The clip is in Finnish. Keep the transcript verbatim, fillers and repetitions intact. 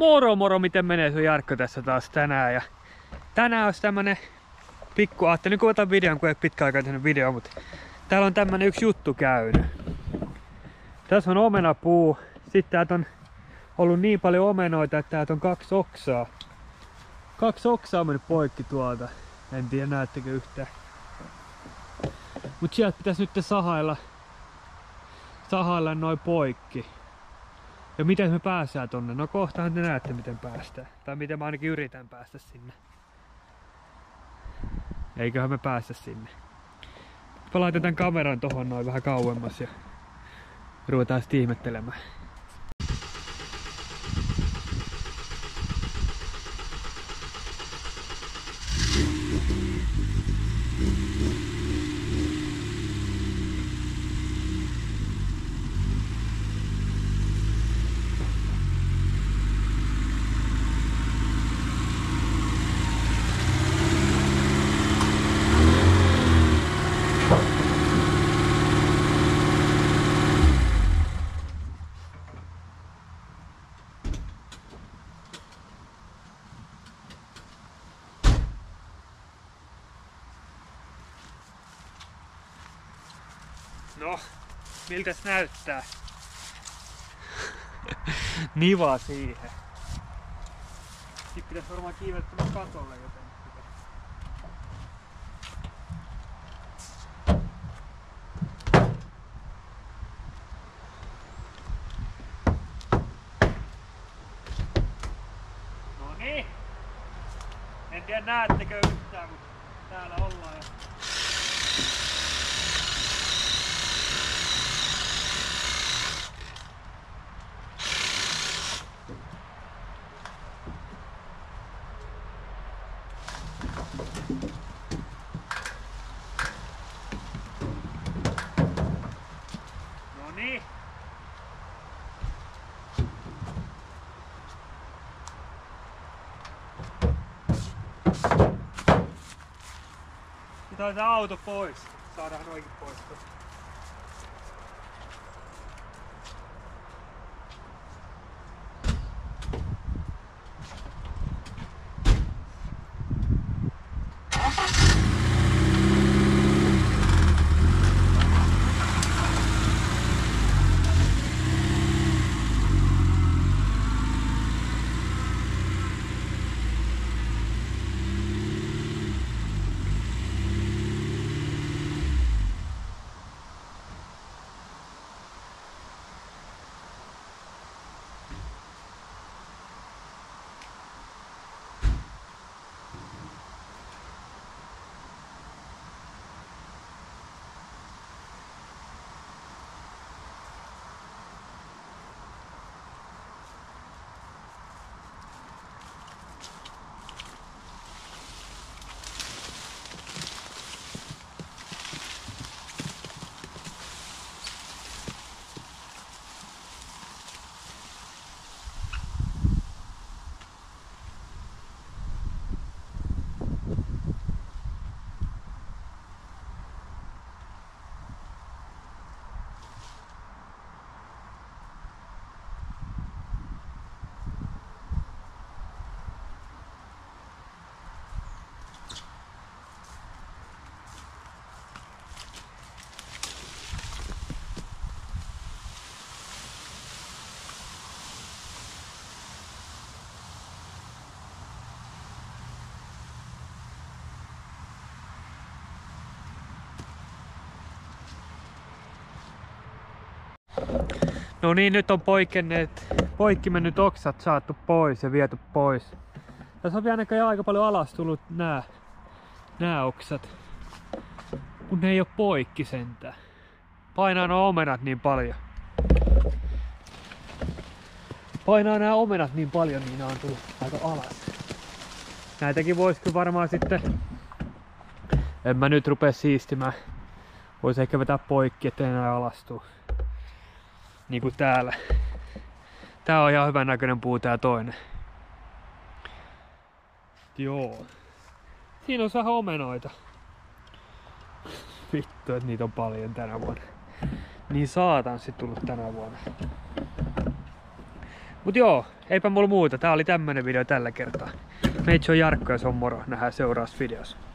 Moro moro, miten menee? Se on Jarkko tässä taas tänään. Ja tänään olisi tämmönen pikku, ajattelin kuvata videon, kun ei pitkä aikaa tehnyt video, mutta täällä on tämmönen yksi juttu käynyt. Tässä on omenapuu. Sitten täältä on ollut niin paljon omenoita, että täältä on kaksi oksaa. Kaksi oksaa on mennyt poikki tuolta. En tiedä, näettekö yhtään. Mut sieltä pitäisi nyt sahailla, sahailla noin poikki. Ja miten me pääsään tonne? No kohtahan te näette miten päästään. Tai miten mä ainakin yritän päästä sinne. Eiköhän me päästä sinne. Mä laitan tän kameran tohon noin vähän kauemmas ja ruvetaan sitten ihmettelemään. No, miltäs näyttää? Niva siihen. Sitten pitäis varmaan kiivettää katolle joten. No niin. En tiedä näettekö yhtään, mutta täällä ollaan. Ja no niin. Nyt otetaan auto pois. Saadaan noikin pois. No niin, nyt on poikenneet, poikki mennyt oksat saatu pois ja viety pois. Tässä on vielä näköjään aika paljon alas tullut nää, nää oksat. Kun ne ei oo poikki sentään. Painaa nuo omenat niin paljon. Painaa nämä omenat niin paljon, niin ne on tullut aika alas. Näitäkin voisiko varmaan sitten... En mä nyt rupea siistimään. Vois ehkä vetää poikki, ettei enää alastuu. Niin kuin täällä. Tää on ihan hyvän näköinen puu tää toinen. Joo. Siinä on saha omenoita. Vittu, että niitä on paljon tänä vuonna. Niin saatanssi tullut tänä vuonna. Mut joo, eipä mulla muuta. Tää oli tämmönen video tällä kertaa. Meitsi on Jarkko ja se on moro. Nähdään seuraavassa videossa.